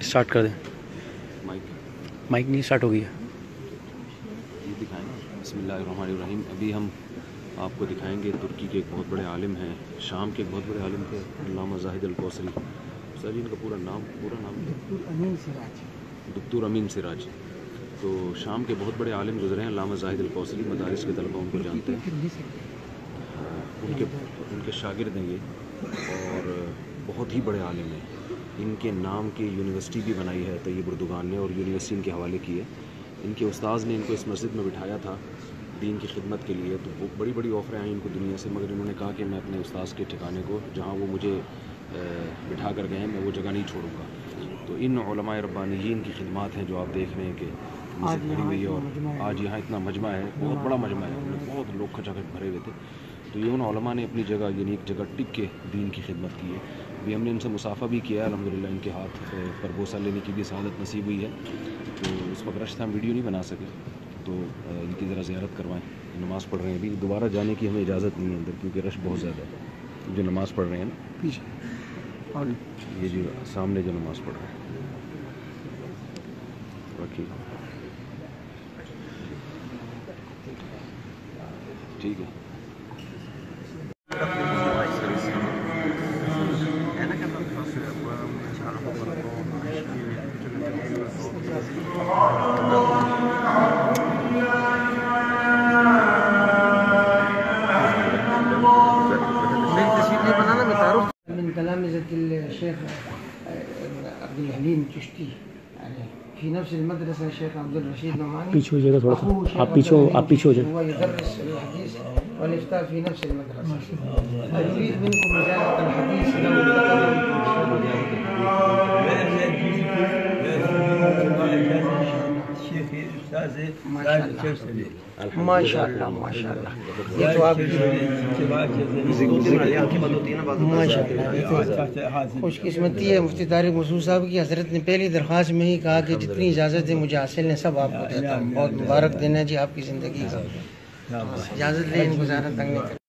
Start کر دیں. Mic نہیں اسٹارٹ ہو گیا. یہ دکھائیں گے. بسم اللہ الرحمن الرحیم. ابھی ہم آپ کو دکھائیں گے ترکی کے ایک بہت بڑے عالم ہیں, شام کے ایک بہت بڑے عالم تھے, علامہ زاہد الکوثری. سر ان کا پورا نام دکتور امین سراج. تو شام کے بہت بڑے عالم گزرے ہیں علامہ زاہد الکوثری. مدارس کے طلبہ ان کو جانتے ہیں, ان کے شاگرد ہیں یہ, اور بہت ہی بڑے عالم ہیں. ان کے نام کی یونیورسٹی بھی بنائی ہے طیب اردگان نے, اور یونیورسٹی ان کے حوالے کی ہے. ان کے استاذ نے ان کو اس مسجد میں بٹھایا تھا دین کی خدمت کے لیے. تو بڑی بڑی آفریں آئیں ان کو دنیا سے, مگر انہوں نے کہا کہ میں اپنے استاذ کے ٹھکانے کو جہاں وہ مجھے بٹھا کر گئے ہیں میں وہ جگہ نہیں چھوڑوں گا. تو ان علماء ربانیین کی خدمات ہیں جو آپ دیکھ رہے ہیں کہ مسجد بھری ہوئی ہے, اور آج یہاں اتنا مجمع ہے, بہت بڑا مجمع ہے, بہت لوگ کھچا کھچ بھرے ہوئے تھے. تو یہ ان علماء نے اپنی جگہ یونیک جگہ ٹک کے دین کی خدمت کی ہے. ابھی ہم نے ان سے مصافحہ بھی کیا ہے الحمدللہ. ان کے ہاتھ پر بوسہ لینے کی بھی سعادت نصیب ہوئی ہے. تو اس وقت رش تھا, ہم ویڈیو نہیں بنا سکے, تو ان کی ذرا زیارت کروائیں. نماز پڑھ رہے ہیں. ابھی دوبارہ جانے کی ہمیں اجازت نہیں ہے اندر, کیونکہ رش بہت زیادہ ہے. جو نماز پڑھ رہے ہیں نا پیچھے, اور یہ جو سامنے جو نماز پڑھ رہے ہیں رکھیے, ٹھیک ہے. من تلامذة الشيخ عبد الحليم الچشتی في نفس المدرسة الشيخ عبد الرشيد نعماني. پیچھے ہو جائے گا تھوڑا سا, آپ پیچھے ہو جائیں. هو يدرس الحديث والإفتاء في نفس المدرسة. أريد منكم إجازة الحديث ما شاء اللہ ما شاء اللہ. یہ تو آپ ماشاء اللہ خوش قسمتی ہے مفتی طارق مسعود صاحب کی. حضرت نے پہلی درخواست میں ہی کہا کہ جتنی اجازت ہے مجھے حاصل ہے سب آپ کو دیتا ہوں. بہت مبارک دن ہے جی آپ کی زندگی کا. اجازت لیں, ان کو زیادہ تنگ نہیں کریں.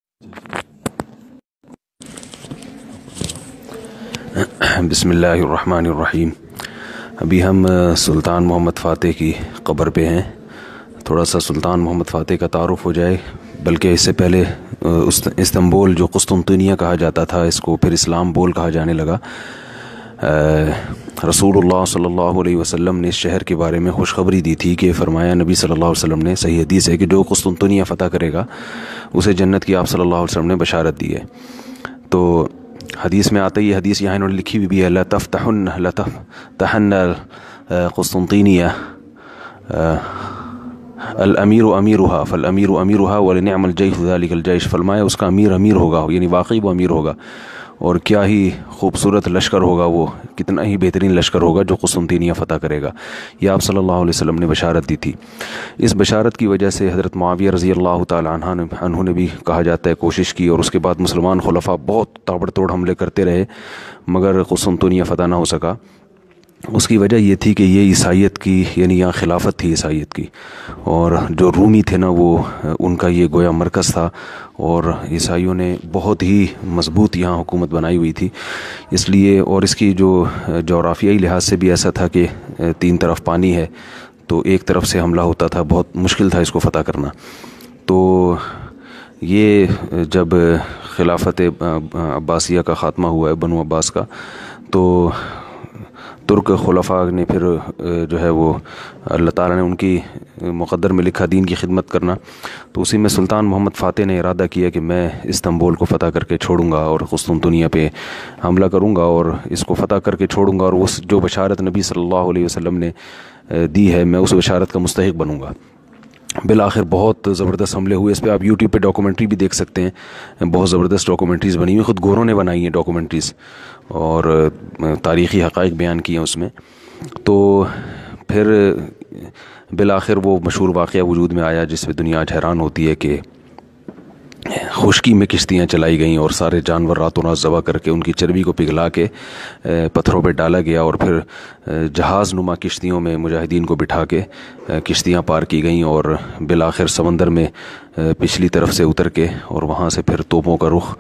بسم اللہ الرحمن الرحیم. ابھی ہم سلطان محمد فاتح کی قبر پہ ہیں. تھوڑا سا سلطان محمد فاتح کا تعارف ہو جائے, بلکہ اس سے پہلے استنبول جو قسطنطنیہ کہا جاتا تھا اس کو پھر اسلام بول کہا جانے لگا. رسول اللہ صلی اللہ علیہ وسلم نے اس شہر کے بارے میں خوشخبری دی تھی کہ فرمایا نبی صلی اللہ علیہ وسلم نے, صحیح حدیث ہے کہ جو قسطنطنیہ فتح کرے گا اسے جنت کی آپ صلی اللہ علیہ وسلم نے بشارت دی ہے. تو حدیث میں آتا ہے, یہ حدیث یہاں انہوں نے لکھی بھی ہے, لتفتحن قسطنطینیہ الامیر امیرها فالامیر امیرها ولنعم الجیش ذلک الجیش. فرمایا اس کا امیر ہوگا, یعنی واقعی وہ امیر ہوگا, اور کیا ہی خوبصورت لشکر ہوگا, وہ کتنا ہی بہترین لشکر ہوگا جو قسطنطنیہ فتح کرے گا. یہ آپ صلی اللہ علیہ وسلم نے بشارت دی تھی. اس بشارت کی وجہ سے حضرت معاویہ رضی اللہ تعالی عنہ نے بھی کہا جاتا ہے کوشش کی, اور اس کے بعد مسلمان خلفاء بہت تابڑ توڑ حملے کرتے رہے, مگر قسطنطنیہ فتح نہ ہو سکا. اس کی وجہ یہ تھی کہ یہ عیسائیت کی, یعنی یہاں خلافت تھی عیسائیت کی, اور جو رومی تھے نا وہ ان کا یہ گویا مرکز تھا, اور عیسائیوں نے بہت ہی مضبوط یہاں حکومت بنائی ہوئی تھی. اس لیے, اور اس کی جو جغرافیائی لحاظ سے بھی ایسا تھا کہ تین طرف پانی ہے, تو ایک طرف سے حملہ ہوتا تھا, بہت مشکل تھا اس کو فتح کرنا. تو یہ جب خلافت عباسیہ کا خاتمہ ہوا ہے, بنو عباس کا, تو ترک خلفاء نے پھر جو ہے وہ اللہ تعالیٰ نے ان کی مقدر میں لکھا دین کی خدمت کرنا. تو اسی میں سلطان محمد فاتح نے ارادہ کیا کہ میں استنبول کو فتح کر کے چھوڑوں گا اور قسطنطنیہ پہ حملہ کروں گا, اور اس کو فتح کر کے چھوڑوں گا, اور اس جو بشارت نبی صلی اللہ علیہ وسلم نے دی ہے میں اس بشارت کا مستحق بنوں گا. بالآخر بہت زبردست حملے ہوئے. اس پہ آپ یوٹیوب پہ ڈاکومنٹری بھی دیکھ سکتے ہیں, بہت زبردست ڈاکومنٹریز بنی ہوئی, خود گوروں نے بنائی ہیں ڈاکومنٹریز, اور تاریخی حقائق بیان کیے ہیں اس میں. تو پھر بالآخر وہ مشہور واقعہ وجود میں آیا جس پہ دنیا آج حیران ہوتی ہے کہ خشکی میں کشتیاں چلائی گئیں, اور سارے جانور راتوں رات ذبح کر کے ان کی چربی کو پگھلا کے پتھروں پہ ڈالا گیا, اور پھر جہاز نما کشتیوں میں مجاہدین کو بٹھا کے کشتیاں پار کی گئیں, اور بالآخر سمندر میں پچھلی طرف سے اتر کے, اور وہاں سے پھر توپوں کا رخ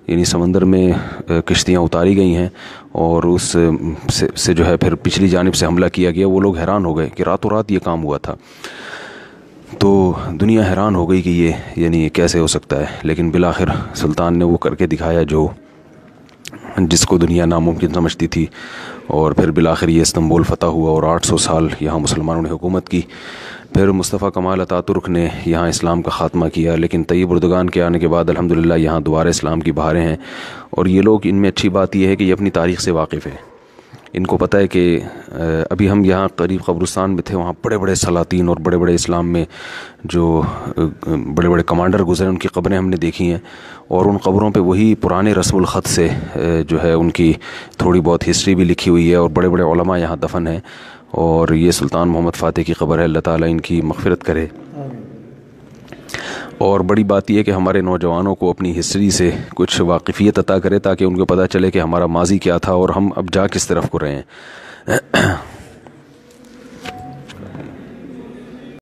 یعنی سمندر میں کشتیاں اتاری گئی ہیں اور اس سے جو ہے پھر پچھلی جانب سے حملہ کیا گیا. وہ لوگ حیران ہو گئے کہ راتوں رات یہ کام ہوا تھا. تو دنیا حیران ہو گئی کہ یہ یعنی کیسے ہو سکتا ہے. لیکن بالآخر سلطان نے وہ کر کے دکھایا جس کو دنیا ناممکن سمجھتی تھی. اور پھر بالآخر یہ استنبول فتح ہوا اور 800 سال یہاں مسلمانوں نے حکومت کی. پھر مصطفیٰ کمال اتا ترک نے یہاں اسلام کا خاتمہ کیا. لیکن طیب اردگان کے آنے کے بعد الحمدللہ یہاں دوبارہ اسلام کی بہاریں ہیں. اور یہ لوگ، ان میں اچھی بات یہ ہے کہ یہ اپنی تاریخ سے واقف ہیں. ان کو پتہ ہے کہ ابھی ہم یہاں قریب قبرستان میں تھے، وہاں بڑے بڑے سلاطین اور بڑے بڑے اسلام میں جو بڑے بڑے کمانڈر گزرے ان کی قبریں ہم نے دیکھی ہیں. اور ان قبروں پہ وہی پرانے رسم الخط سے جو ہے ان کی تھوڑی بہت ہسٹری بھی لکھی ہوئی ہے. اور بڑے بڑے علماء یہاں دفن ہیں. اور یہ سلطان محمد فاتح کی قبر ہے. اللہ تعالیٰ ان کی مغفرت کرے. اور بڑی بات یہ ہے کہ ہمارے نوجوانوں کو اپنی ہسٹری سے کچھ واقفیت عطا کرے تاکہ ان کو پتہ چلے کہ ہمارا ماضی کیا تھا اور ہم اب جا کس طرف کو رہے ہیں.